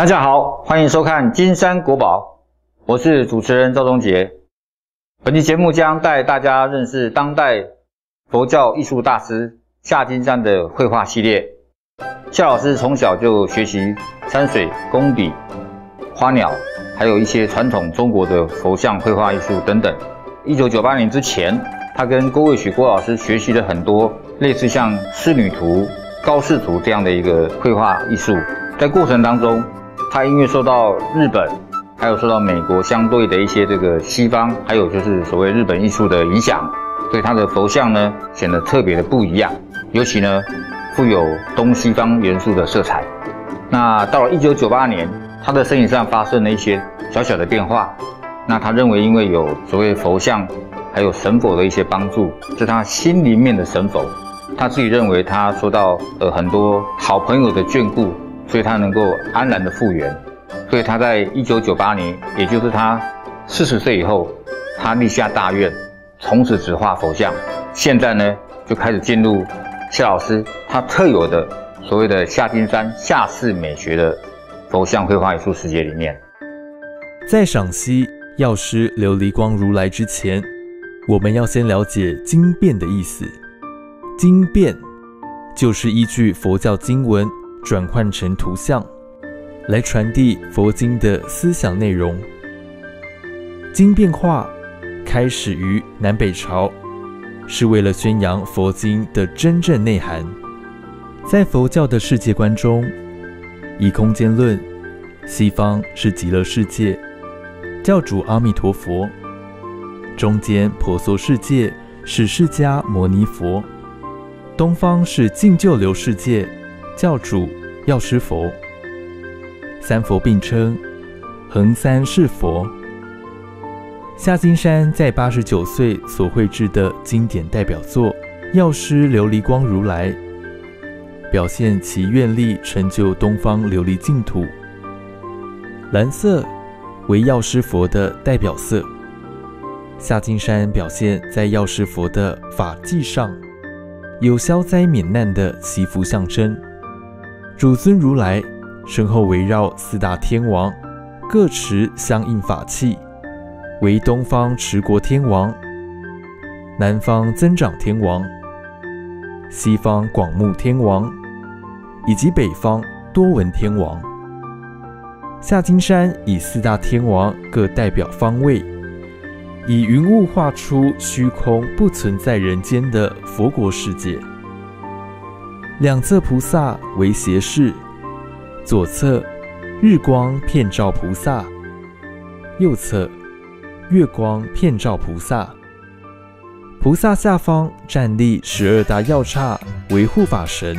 大家好，欢迎收看《金山国宝》，我是主持人赵宗杰。本期节目将带大家认识当代佛教艺术大师夏金山的绘画系列。夏老师从小就学习山水、工笔、花鸟，还有一些传统中国的佛像绘画艺术等等。1998年之前，他跟郭卫许郭老师学习了很多类似像仕女图、高士图这样的一个绘画艺术。在过程当中，他因为受到日本还有受到美国相对的一些西方，还有就是所谓日本艺术的影响，所以他的佛像呢显得特别的不一样，尤其呢富有东西方元素的色彩。那到了1998年，他的身体上发生了一些小小的变化。那他认为因为有所谓佛像还有神佛的一些帮助，是他心里面的神佛。他自己认为他受到很多好朋友的眷顾，所以他能够安然的复原。所以他在1998年，也就是他40岁以后，他立下大愿，从此只画佛像。现在呢，就开始进入夏老师他特有的所谓的夏金山夏式美学的佛像绘画艺术世界里面。 在赏析药师琉璃光如来之前，我们要先了解经变的意思。经变就是依据佛教经文转换成图像，来传递佛经的思想内容。经变化开始于南北朝，是为了宣扬佛经的真正内涵。在佛教的世界观中，以空间论，西方是极乐世界，教主阿弥陀佛；中间婆娑世界是释迦牟尼佛；东方是净旧流世界，教主药师佛。三佛并称，横三是佛。夏金山在89岁所绘制的经典代表作《药师琉璃光如来》，表现其愿力成就东方琉璃净土。蓝色为药师佛的代表色，夏金山表现在药师佛的法际上，有消灾免难的祈福象征。主尊如来身后围绕四大天王，各持相应法器，为东方持国天王，南方增长天王，西方广目天王，以及北方多闻天王。夏金山以四大天王各代表方位，以云雾画出虚空不存在人间的佛国世界。两侧菩萨为胁侍，左侧日光遍照菩萨，右侧月光遍照菩萨。菩萨下方站立12大药刹为护法神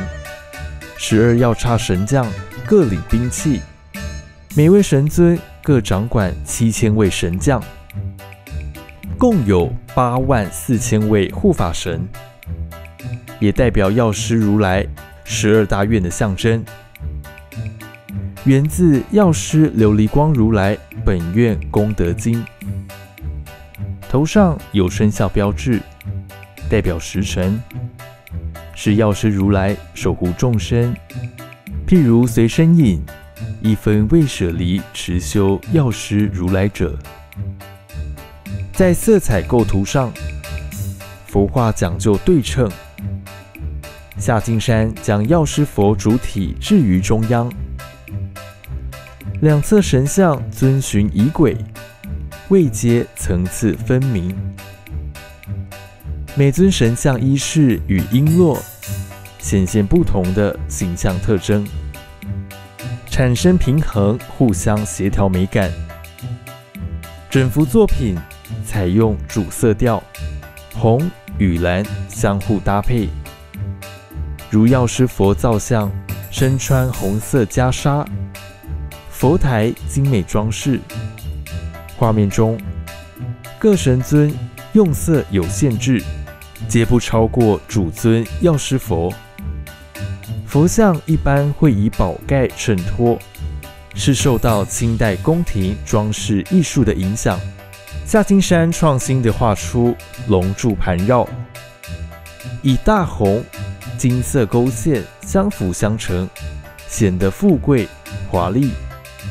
，12药刹神将各领兵器，每位神尊各掌管7000位神将，共有84000位护法神，也代表药师如来12大愿的象征。源自药师琉璃光如来本愿功德经。头上有生肖标志，代表时辰，是药师如来守护众生，譬如随身引，一分未舍离持修药师如来者。在色彩构图上，佛画讲究对称。夏金山将药师佛主体置于中央，两侧神像遵循仪轨，位阶层次分明。每尊神像衣饰与璎珞显现不同的形象特征，产生平衡互相协调美感。整幅作品采用主色调，红与蓝相互搭配，如药师佛造像身穿红色袈裟，佛台精美装饰。画面中各神尊用色有限制，皆不超过主尊药师佛。佛像一般会以宝盖衬托，是受到清代宫廷装饰艺术的影响。夏金山创新地画出龙柱盘绕，以大红、金色勾线相辅相成，显得富贵华丽。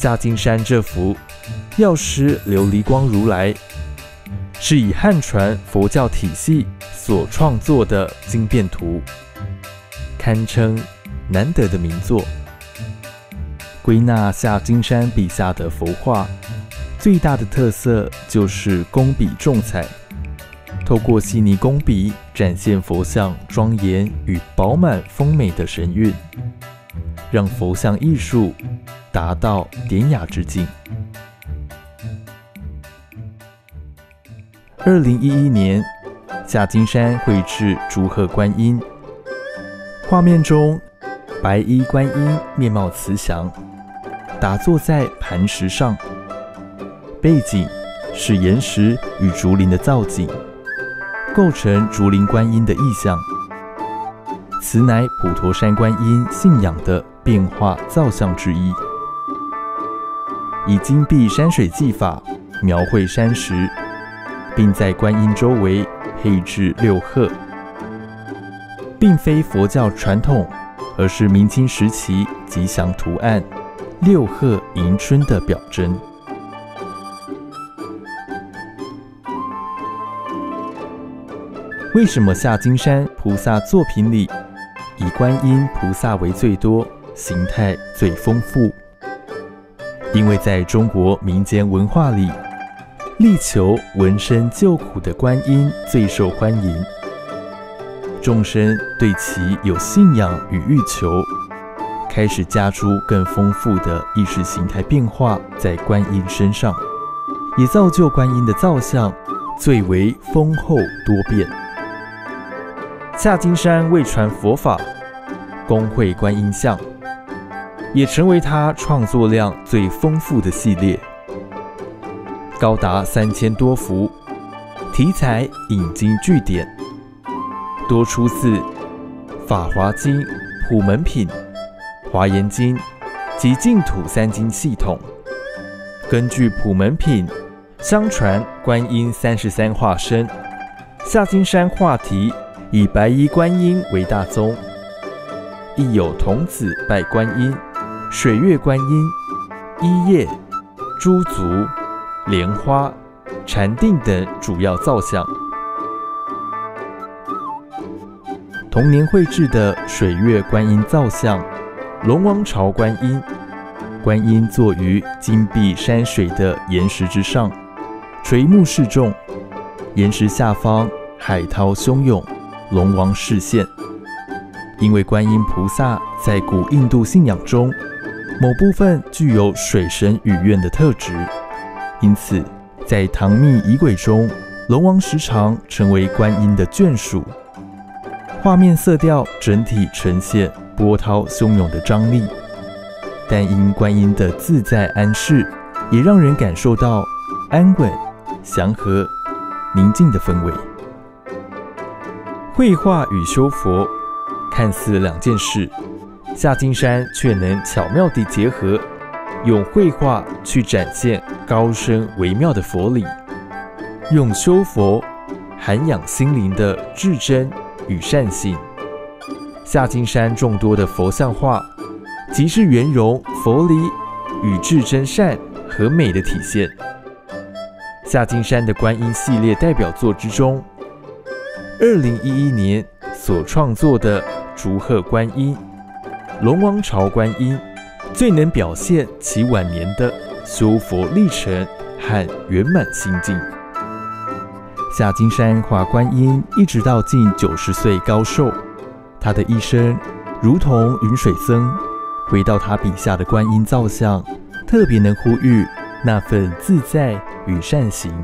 夏金山这幅药师琉璃光如来，是以汉传佛教体系所创作的经变图，堪称难得的名作。归纳夏金山笔下的佛画，最大的特色就是工笔重彩，透过细腻工笔展现佛像庄严与饱满丰美的神韵，让佛像艺术达到典雅之境。2011年，夏金山绘制竹鹤观音，画面中白衣观音面貌慈祥，打坐在磐石上，背景是岩石与竹林的造景，构成竹林观音的意象。此乃普陀山观音信仰的变化造像之一，以金碧山水技法描绘山石，并在观音周围配置六鹤，并非佛教传统，而是明清时期吉祥图案六鹤迎春的表征。为什么夏金山菩萨作品里以观音菩萨为最多，形态最丰富？因为在中国民间文化里，力求闻声救苦的观音最受欢迎，众生对其有信仰与欲求，开始加诸更丰富的意识形态变化在观音身上，也造就观音的造像最为丰厚多变。夏金山为传佛法，公绘观音像，也成为他创作量最丰富的系列，高达3000多幅，题材引经据典，多出自《法华经》、《普门品》、《华严经》及净土三经系统。根据《普门品》，相传观音33化身，夏金山画题以白衣观音为大宗，亦有童子拜观音、水月观音、一叶、诸足、莲花、禅定等主要造像。同年绘制的水月观音造像，龙王朝观音，观音坐于金碧山水的岩石之上，垂目示众，岩石下方海涛汹涌，龙王示现。因为观音菩萨在古印度信仰中某部分具有水神语愿的特质，因此在唐密仪轨中，龙王时常成为观音的眷属。画面色调整体呈现波涛汹涌的张力，但因观音的自在安适，也让人感受到安稳、祥和、宁静的氛围。绘画与修佛看似两件事，夏金山却能巧妙地结合，用绘画去展现高深微妙的佛理，用修佛涵养心灵的至真与善性。夏金山众多的佛像画，即是圆融佛理与至真善和美的体现。夏金山的观音系列代表作之中，2011年所创作的竹鹤观音、龙王朝观音，最能表现其晚年的修佛历程和圆满心境。夏金山画观音一直到近90岁高寿，他的一生如同云水僧，回到他笔下的观音造像，特别能呼吁那份自在与善行。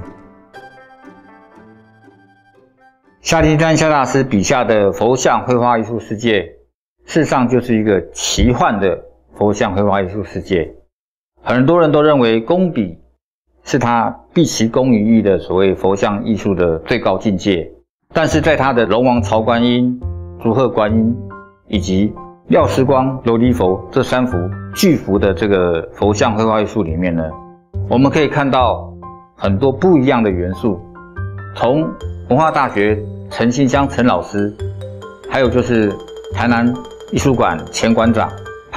夏金山夏大师笔下的佛像绘画艺术世界，事实上就是一个奇幻的佛像绘画艺术世界。很多人都认为工笔是他毕其功于一的所谓佛像艺术的最高境界，但是在他的龙王朝观音、竹鹤观音以及药师光琉璃佛这3幅巨幅的这个佛像绘画艺术里面呢，我们可以看到很多不一样的元素。从文化大学陈信香陈老师，还有就是台南艺术馆前馆长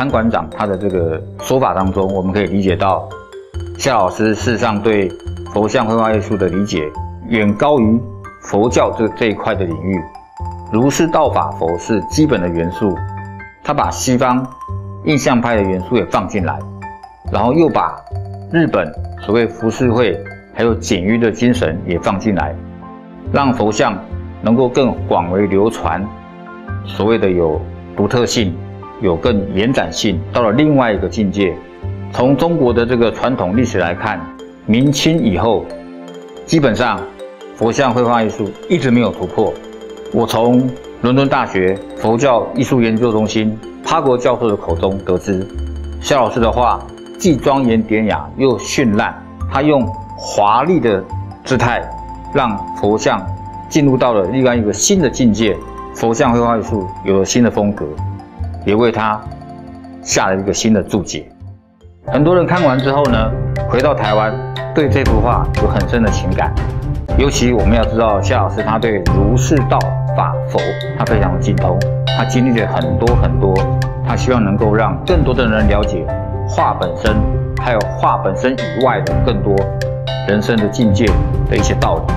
潘馆长他的这个说法当中，我们可以理解到，夏老师事实上对佛像绘画艺术的理解远高于佛教这一块的领域。儒释道法佛是基本的元素，他把西方印象派的元素也放进来，然后又把日本所谓浮世绘还有简约的精神也放进来，让佛像能够更广为流传，所谓的有独特性，有更延展性，到了另外一个境界。从中国的这个传统历史来看，明清以后，基本上佛像绘画艺术一直没有突破。我从伦敦大学佛教艺术研究中心帕国教授的口中得知，夏老师的画既庄严典雅又绚烂，他用华丽的姿态让佛像进入到了另外一个新的境界，佛像绘画艺术有了新的风格，也为他下了一个新的注解。很多人看完之后呢，回到台湾对这幅画有很深的情感，尤其我们要知道夏老师他对儒释道法佛他非常精通，他经历了很多，他希望能够让更多的人了解画本身，还有画本身以外的更多人生的境界的一些道理。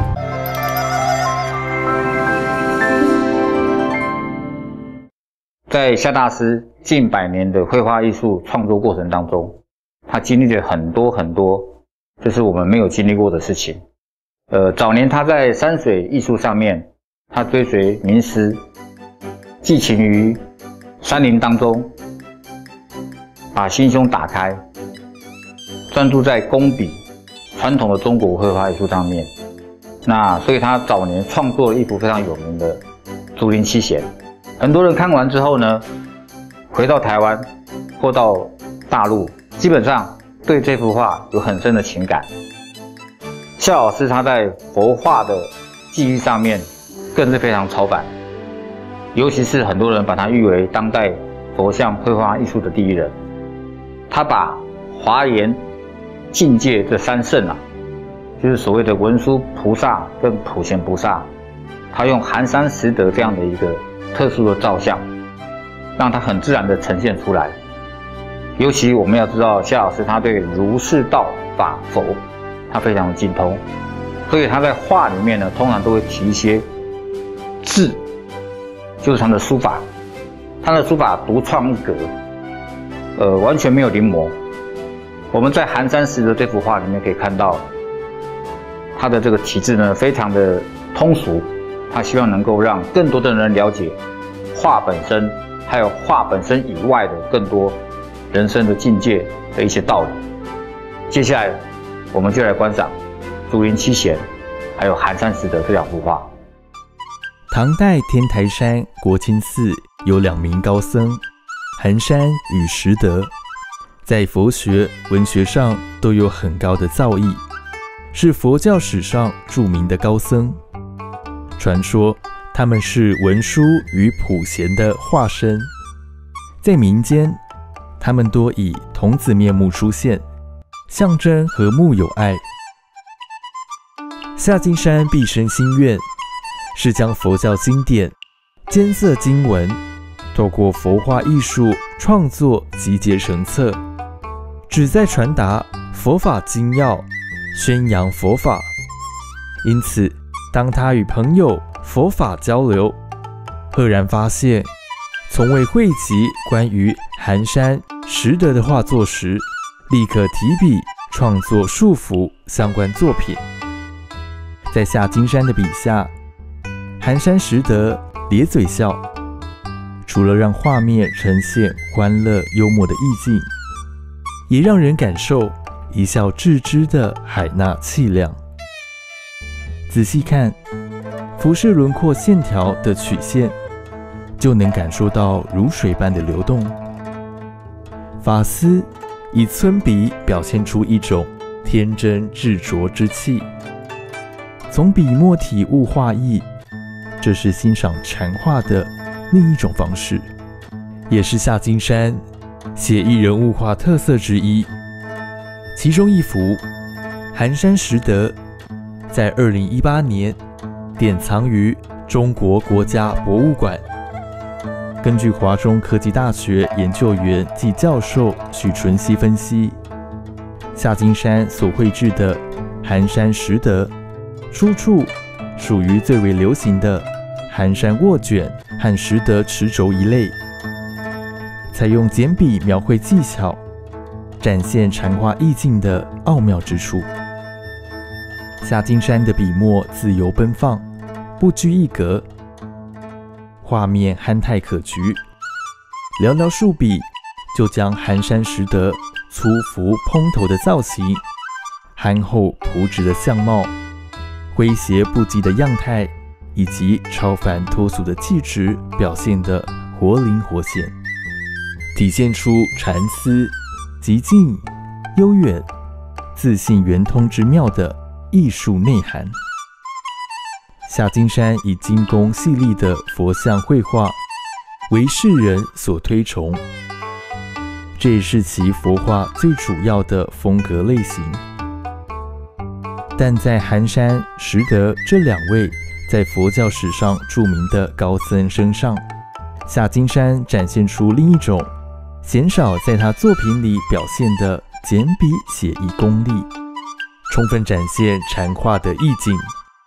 在夏大师近100年的绘画艺术创作过程当中，他经历了很多，就是我们没有经历过的事情。早年他在山水艺术上面，他追随名师，寄情于山林当中，把心胸打开，专注在工笔传统的中国绘画艺术上面。所以他早年创作了一幅非常有名的《竹林七贤》。很多人看完之后呢，回到台湾或到大陆，基本上对这幅画有很深的情感。夏老师他在佛画的技艺上面更是非常超凡，尤其是很多人把他誉为当代佛像绘画艺术的第一人。他把华严境界这3圣就是所谓的文殊菩萨跟普贤菩萨，他用寒山拾得这样的一个特殊的造像，让它很自然的呈现出来。尤其我们要知道，夏老师他对儒释道法佛他非常的精通，所以他在画里面呢，通常都会提一些字，就是他的书法。他的书法独创一格，完全没有临摹。我们在寒山拾得这幅画里面可以看到，他的这个题字呢非常的通俗，他希望能够让更多的人了解画本身，还有画本身以外的更多人生的境界的一些道理。接下来我们就来观赏《竹林七贤》还有《寒山拾得》这2幅画。 唐代天台山国清寺有2名高僧，寒山与拾得，在佛学文学上都有很高的造诣，是佛教史上著名的高僧。传说他们是文殊与普贤的化身，在民间他们多以童子面目出现，象征和睦友爱。夏金山毕生心愿是将佛教经典、艰涩经文透过佛画艺术创作集结成册，旨在传达佛法精要，宣扬佛法。因此当他与朋友佛法交流，赫然发现从未汇集关于寒山拾得的画作时，立刻提笔创作数幅相关作品。在夏金山的笔下，寒山拾得咧嘴笑，除了让画面呈现欢乐幽默的意境，也让人感受一笑置之的海纳气量。仔细看浮世轮廓线条的曲线，就能感受到如水般的流动。发丝以皴笔表现出一种天真执着之气。从笔墨体悟画意，这是欣赏禅画的另一种方式，也是夏金山写意人物画特色之一。其中一幅《寒山拾得》在2018年典藏于中国国家博物馆。 根据华中科技大学研究员暨教授许纯熙分析，夏金山所绘制的寒山拾得出处属于最为流行的寒山握卷和拾得持轴一类，采用简笔描绘技巧，展现禅画意境的奥妙之处。夏金山的笔墨自由奔放，不拘一格，画面憨态可掬，寥寥数笔就将寒山拾得粗浮蓬头的造型、憨厚朴质的相貌、诙谐不羁的样态以及超凡脱俗的气质表现得活灵活现，体现出禅思、极静、悠远、自信圆通之妙的艺术内涵。夏金山以精工细腻的佛像绘画为世人所推崇，这也是其佛画最主要的风格类型。但在寒山拾得这两位在佛教史上著名的高僧身上，夏金山展现出另一种鲜少在他作品里表现的简笔写意功力，充分展现禅画的意境。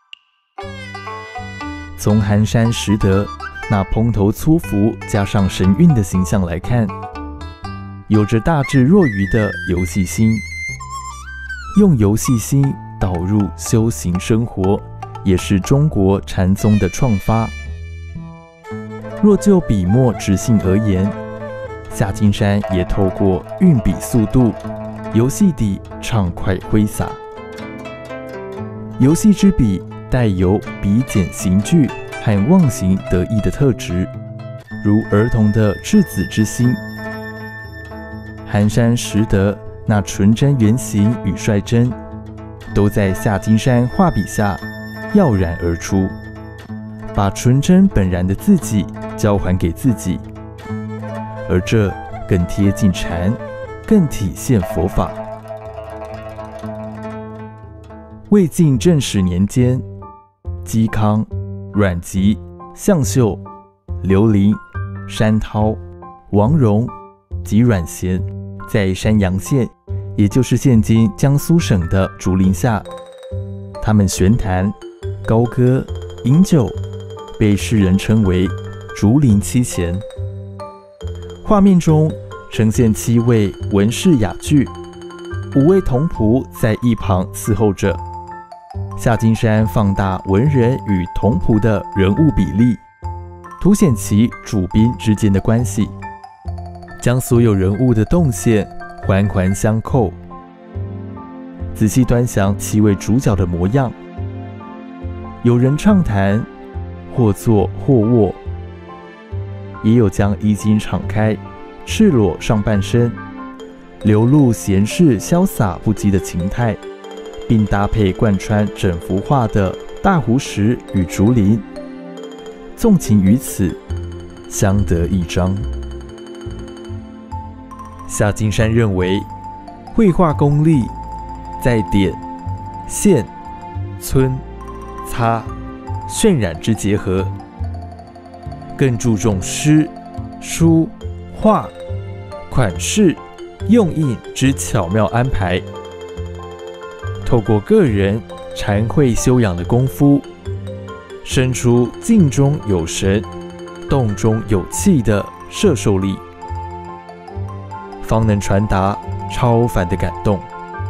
从寒山拾得那蓬头粗服加上神韵的形象来看，有着大智若愚的游戏心，用游戏心导入修行生活，也是中国禅宗的创发。若就笔墨直性而言，夏金山也透过运笔速度、游戏地畅快挥洒。游戏之笔带有笔简行句和忘形得意的特质，如儿童的赤子之心。寒山拾得那纯真原形与率真，都在夏金山画笔下耀然而出，把纯真本然的自己交还给自己，而这更贴近禅，更体现佛法。魏晋正始年间，嵇康、阮籍、向秀、刘伶、山涛、王戎及阮咸在山阳县，也就是现今江苏省的竹林下，他们玄谈、高歌、饮酒，被世人称为竹林七贤。画面中呈现7位文士雅具，5位童仆在一旁伺候着。夏金山放大文人与童仆的人物比例，凸显其主宾之间的关系，将所有人物的动线环环相扣。仔细端详7位主角的模样，有人畅谈，或坐或卧，也有将衣襟敞开，赤裸上半身，流露闲适潇洒不羁的情态，并搭配贯穿整幅画的大湖石与竹林，纵情于此，相得益彰。夏金山认为，绘画功力在点、线、皴、擦、渲染之结合，更注重诗、书、画、款式、用印之巧妙安排。透过个人禅慧修养的功夫，生出静中有神、动中有气的摄受力，方能传达超凡的感动。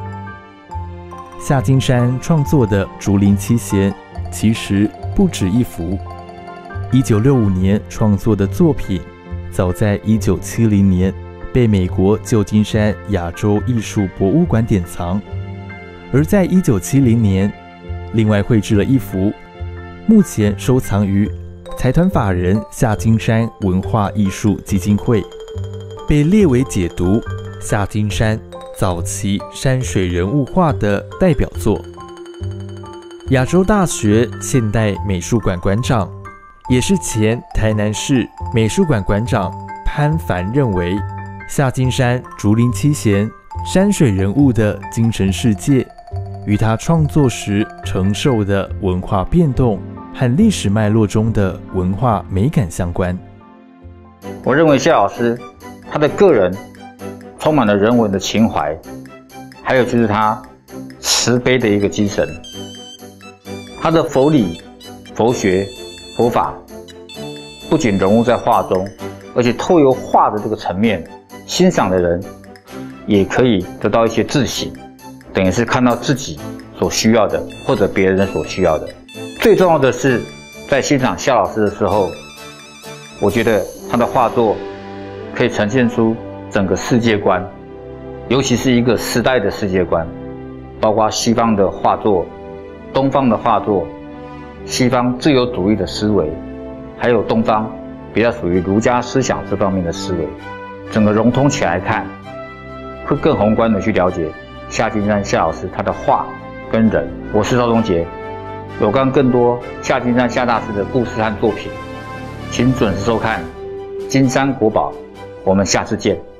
夏金山创作的竹林七贤其实不止一幅，1965年创作的作品，早在1970年被美国旧金山亚洲艺术博物馆典藏。而在1970年，另外绘制了一幅，目前收藏于财团法人夏金山文化艺术基金会，被列为解读夏金山早期山水人物画的代表作。亚洲大学现代美术馆馆长，也是前台南市美术馆馆长潘凡认为，夏金山竹林七贤山水人物的精神世界，与他创作时承受的文化变动和历史脉络中的文化美感相关。 我认为夏老师他的个人充满了人文的情怀，还有就是他慈悲的一个精神。他的佛理、佛学、佛法不仅融入在画中，而且透由画的这个层面，欣赏的人也可以得到一些自省，等于是看到自己所需要的，或者别人所需要的。最重要的是，在欣赏夏老师的时候，我觉得他的画作可以呈现出整个世界观，尤其是一个时代的世界观，包括西方的画作、东方的画作，西方自由主义的思维，还有东方比较属于儒家思想这方面的思维，整个融通起来看，会更宏观的去了解夏金山夏老师他的画跟人。我是赵宗杰，有关更多夏金山夏大师的故事和作品，请准时收看《金山国宝》，我们下次见。